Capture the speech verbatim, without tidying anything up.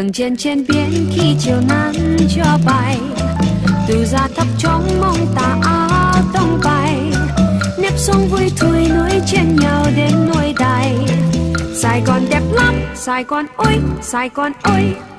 Dừng chân trên biển khi chiều nắng cho bay, từ ra thấp trống mong tà áo tung bay, nếp sông vui thui núi trên nhau đến nỗi đầy. Sài Gòn đẹp lắm, Sài Gòn ơi, Sài Gòn ơi.